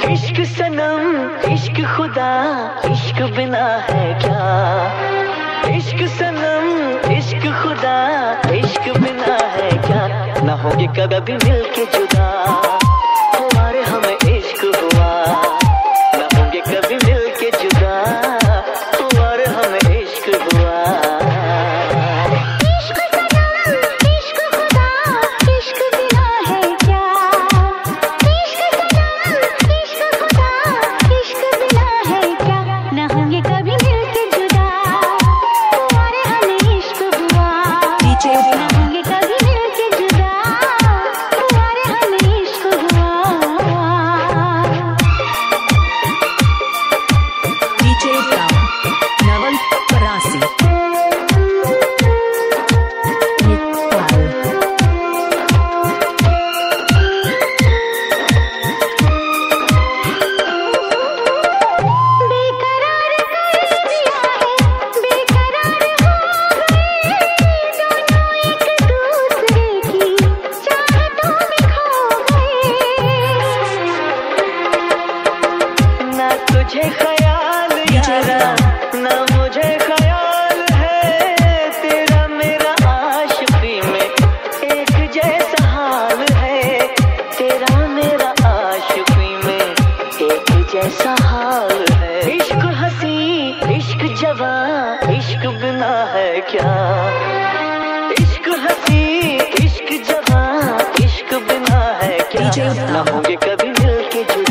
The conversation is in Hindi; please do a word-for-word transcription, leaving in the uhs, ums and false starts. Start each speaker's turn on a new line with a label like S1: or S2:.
S1: इश्क सनम इश्क खुदा इश्क बिना है क्या। इश्क सनम इश्क खुदा इश्क बिना है क्या। ना होंगे कभी मिलके जुदा हमारे हमें इश्क हुआ। ना होंगे कभी मिलके जुदा हमारे हमें इश्क हुआ। तुझे ख्याल यारा ना मुझे ख्याल है तेरा मेरा आशिकी में एक जैसा हाल है। तेरा मेरा आशिकी में एक जैसा हाल है। इश्क हंसी इश्क जवां इश्क बिना है क्या। इश्क हंसी इश्क जवां इश्क बिना है क्या। ना होंगे कभी मिलके जुदा